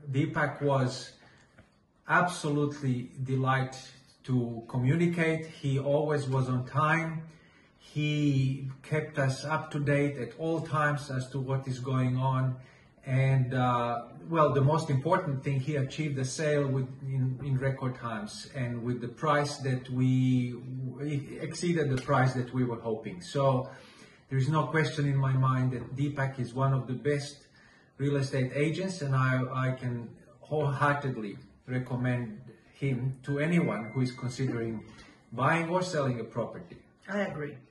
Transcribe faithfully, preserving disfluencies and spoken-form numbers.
Deepak was absolutely delight to communicate. He always was on time. He kept us up to date at all times as to what is going on. And uh, well, the most important thing, he achieved the sale with, in, in record times and with the price that we it exceeded the price that we were hoping. So there is no question in my mind that Deepak is one of the best real estate agents, and I, I can wholeheartedly recommend him to anyone who is considering buying or selling a property. I agree.